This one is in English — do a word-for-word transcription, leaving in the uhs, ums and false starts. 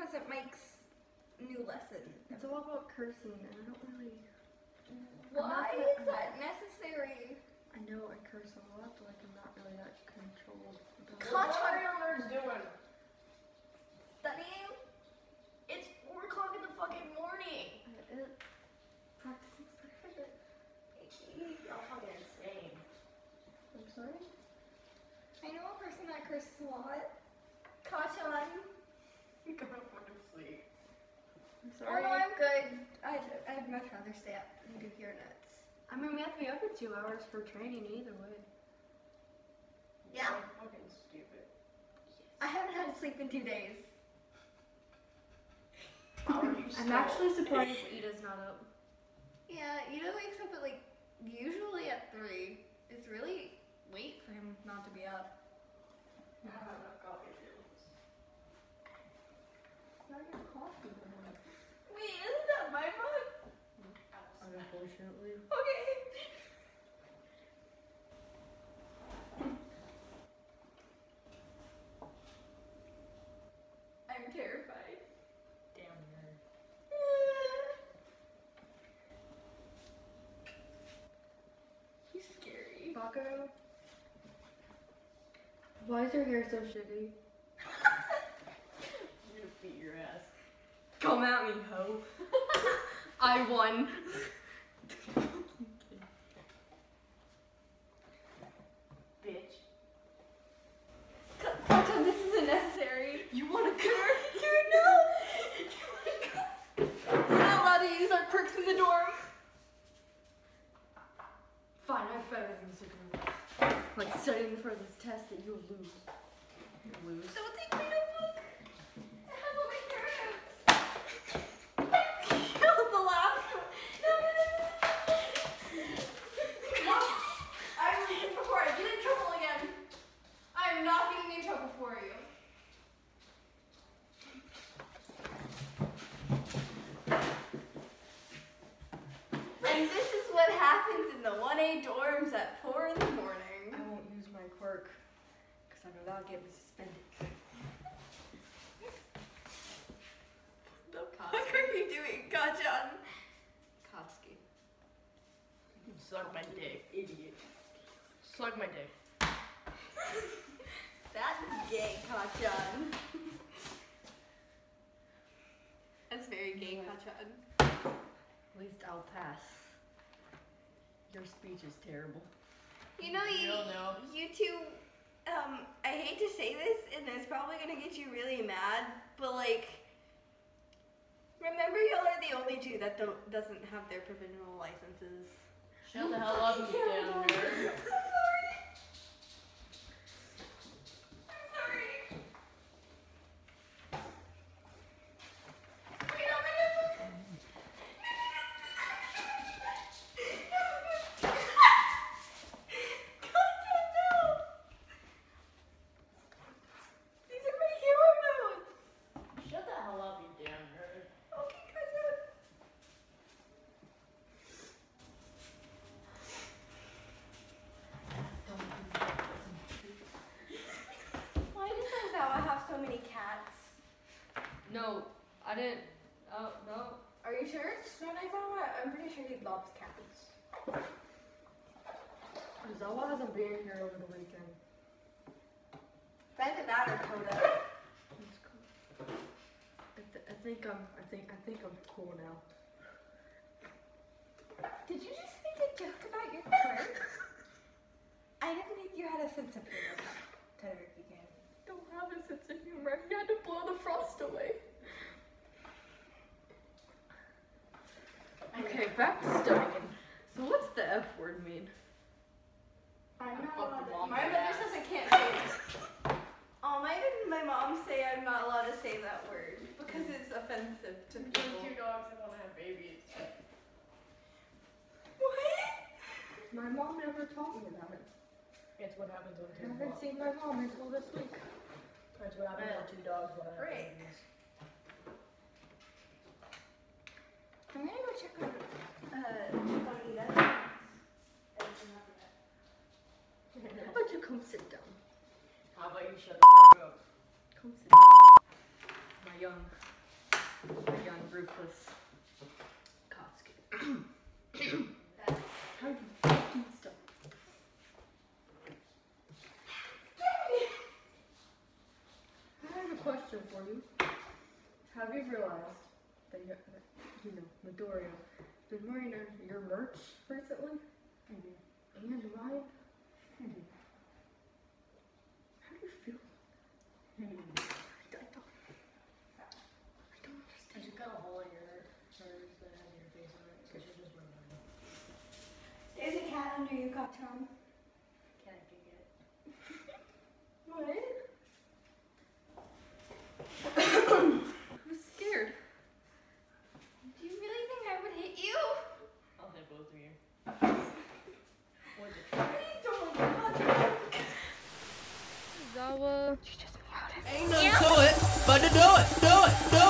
because it makes new lessons. It's all about cursing, and I don't really... Why gonna, is that necessary? I know I curse a lot, but like I'm not really that controlled. What are your nerds doing? Studying? It's four o'clock in the fucking morning. Uh, uh, practicing perfect. Y'all fucking insane. I'm sorry? I know a person that curses a lot. Kachan. Go to fucking sleep. I'm Oh sorry. no, I'm good. I'd, I'd much rather stay up and do your nuts. I mean, we have to be up in two hours for training either way. Yeah. You're fucking stupid. I haven't had sleep in two days. How are you I'm still? actually surprised Ida's not up. Yeah, Ida wakes up at like, usually at three. It's really late for him not to be up. I don't have enough coffee to do this. Not your coffee. Wait, isn't that my mug? Unfortunately. Okay. I'm terrified. Damn nerd. He's scary. Bakugou. Why is your hair so shitty? I'm gonna beat your ass. Come at me, ho. I won. Bitch. Kachan, this isn't necessary. You want to curse? No! We're not allowed to use our perks in the dorm. Fine, I have better things to do. Like studying for this test that you'll lose. You'll lose. Don't take my notebook. It has all my parents. I killed the last one. No, no, no, no. I was in before I get in trouble again. I'm not getting in trouble for you. And this is what happens in the one A dorms at four in the morning. I won't use my quirk because I know that'll get me suspended. What the fuck are you doing, Kachan? Katski. Suck my dick, idiot. Suck my dick. That's gay, Kachan. That's very gay, Kachan. At least I'll pass. Your speech is terrible. You know, you, don't know. you two, um, I hate to say this, and it's probably gonna get you really mad, but like, remember y'all are the only two that don't doesn't have their provisional licenses. Shut the hell up, you damn nerd. I'm sorry. I'm sorry. Wait, not my notebook. Content, no. These are my hero notes. Shut the hell up, you damn nerd. Okay, content. Why does Aizawa have so many cats? No, I didn't. Oh, no. Are you sure it's not Aizawa? I'm pretty sure he loves cats. Zawa hasn't been here over the weekend. It's either that or Koda. That's cool. I, th I think I'm. I think. I think I'm cool now. Did you just make a joke about your quirk? I didn't think you had a sense of humor, Todoroki can. Don't have a sense of humor. He had to blow the frost away. Okay, back to studying. So what's the F word mean? I'm not Fuck allowed your to. mom My and mother dad. says I can't say it. Oh, why didn't my mom say I'm not allowed to say that word? Because it's offensive to You people. two dogs that want to have babies. What? My mom never taught me about it. It's what happens when I two haven't dogs. seen my mom until this week. That's what happens when two dogs want to have Frick. babies. I'm gonna go check on uh Bonita. How about you come sit down? How about you shut the fuck up? Come sit down. My young A young, ruthless katski. How do you fucking stop? I have a question for you. Have you realized that you, you know, Midoriya been wearing your, your merch recently? Mm-hmm. And mine? Mm-hmm. How do you feel? Mm-hmm. I don't, I don't understand. I should cut a hole in your shirt that has your face on it, because you're just running. There's a cat under your carton. Can't kick it. What? I'm scared. Do you really think I would hit you? I'll hit both of you. What the Please don't let me touch you. Zawa. She just meowed at me. Ain't nothing to it but to do it, do it, do